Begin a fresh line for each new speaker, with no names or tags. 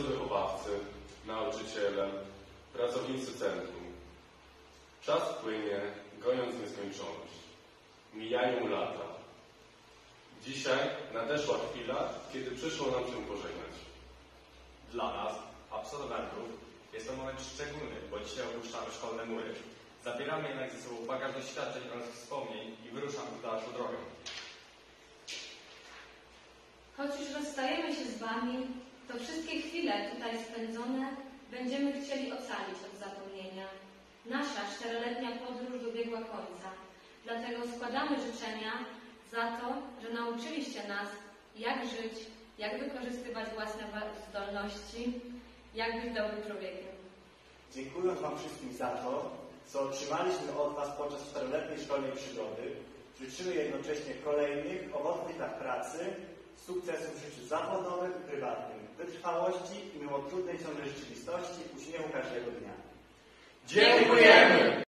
wychowawcy, nauczyciele, pracownicy centrum. Czas płynie, goniąc nieskończoność. Mijają lata. Dzisiaj nadeszła chwila, kiedy przyszło nam się pożegnać.
Dla nas, absolwentów, jest to moment szczególny, bo dzisiaj opuszczamy szkolne mury. Zabieramy jednak ze sobą bagaż doświadczeń oraz wspomnień i wyruszamy w dalszą drogę.
Choć już rozstajemy się z Wami, to wszystkie chwile tutaj spędzone będziemy chcieli ocalić od zapomnienia. Nasza 4-letnia podróż dobiegła końca, dlatego składamy życzenia za to, że nauczyliście nas, jak żyć, jak wykorzystywać własne zdolności, jak być dobrym człowiekiem.
Dziękując Wam wszystkim za to, co otrzymaliśmy od Was podczas 4-letniej szkolnej przygody, życzymy jednocześnie kolejnych, owocnych lat pracy, sukcesów w życiu zawodowym i prywatnym, wytrwałości i mimo trudnej ciągle rzeczywistości, uśmiechu każdego dnia.
Dziękujemy!